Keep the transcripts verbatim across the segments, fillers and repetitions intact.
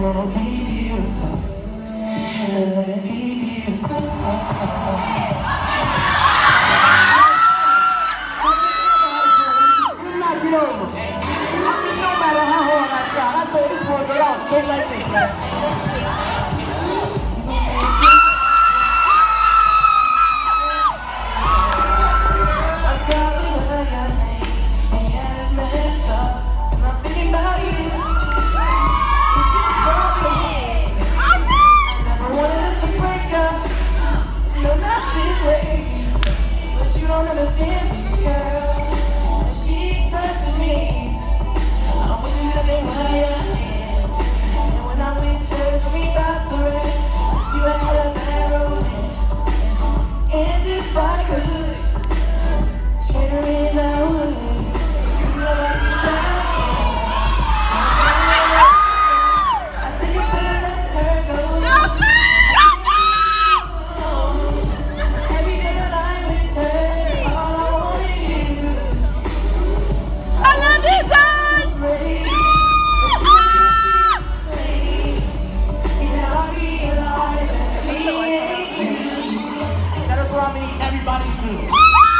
let it be beautiful. Let it be beautiful. Do not get over it. No matter how hard I try, I told this boy get out straight like this, man. Everybody do.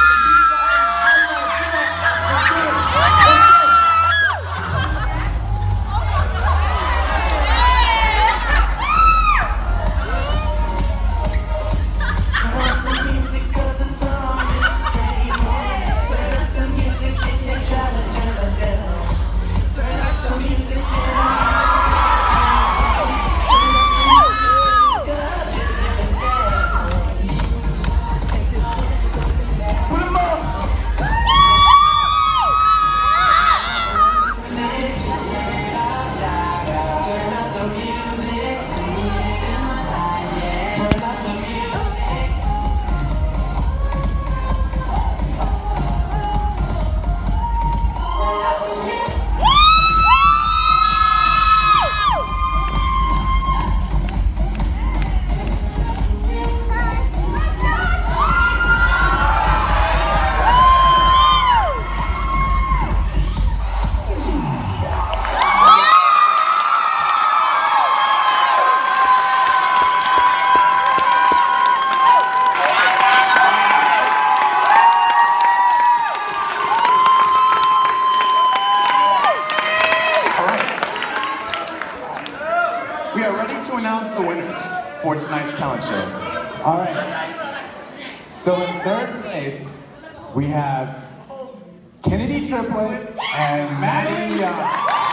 We are ready to announce the winners for tonight's talent show. All right. So in third place, we have Kennedy Triplet and Maddie Young.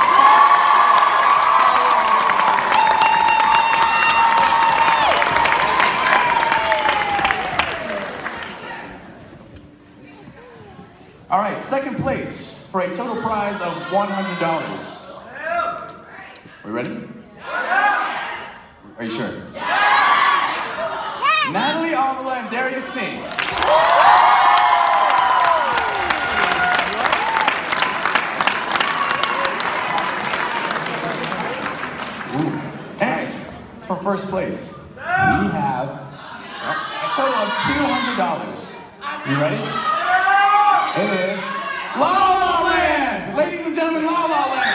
All right, second place for a total prize of one hundred dollars. We ready? Are you sure? Yeah! Yeah! Natalie Avila and Darius Singh. Ooh. And for first place, we have a total of two hundred dollars. You ready? It is La La Land! Ladies and gentlemen, La La Land!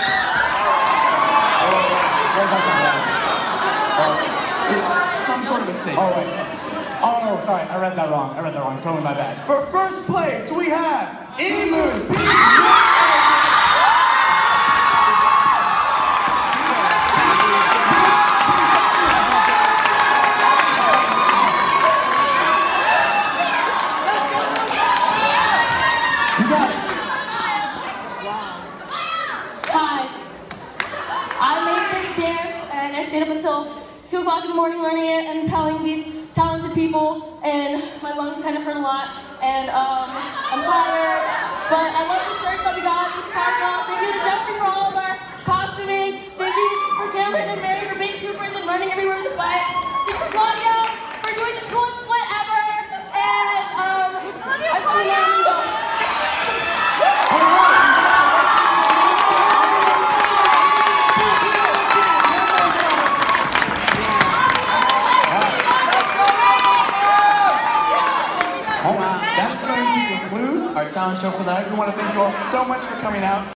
Some sort of mistake. Oh, wait. Oh, sorry, I read that wrong. I read that wrong. Totally my bad. For first place, we have Emus. You got it. Hi. I made this dance and I stayed up until two o'clock in the morning learning it and telling these talented people, and my lungs kind of hurt a lot, and um, I'm tired, but I love the shirts that we got at this park. Thank you to Jeffrey for all of our costuming. Thank you for Cameron and Mary for being troopers and running everywhere with bikes. Thank you for Claudia for doing the coolest split ever, and um, I finally learned to go. That's going to conclude our talent show for the night. We want to thank you all so much for coming out.